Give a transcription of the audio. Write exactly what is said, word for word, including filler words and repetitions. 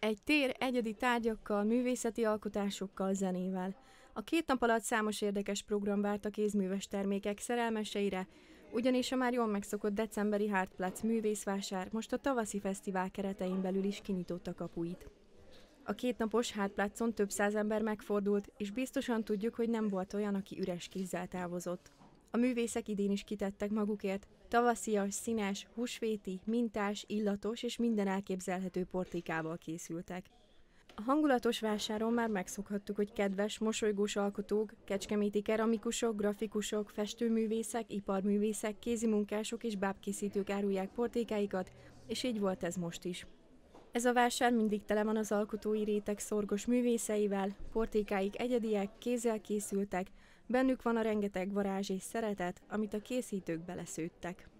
Egy tér egyedi tárgyakkal, művészeti alkotásokkal, zenével. A két nap alatt számos érdekes program várt a kézműves termékek szerelmeseire, ugyanis a már jól megszokott decemberi Hartplatz művészvásár most a tavaszi fesztivál keretein belül is kinyitotta kapuit. A kétnapos Hartplatzon több száz ember megfordult, és biztosan tudjuk, hogy nem volt olyan, aki üres kézzel távozott. A művészek idén is kitettek magukért, tavaszias, színes, húsvéti, mintás, illatos és minden elképzelhető portékával készültek. A hangulatos vásáron már megszokhattuk, hogy kedves, mosolygós alkotók, kecskeméti keramikusok, grafikusok, festőművészek, iparművészek, kézimunkások és bábkészítők árulják portékáikat, és így volt ez most is. Ez a vásár mindig tele van az alkotói réteg szorgos művészeivel, portékáik egyediek, kézzel készültek, bennük van a rengeteg varázs és szeretet, amit a készítők beleszőttek.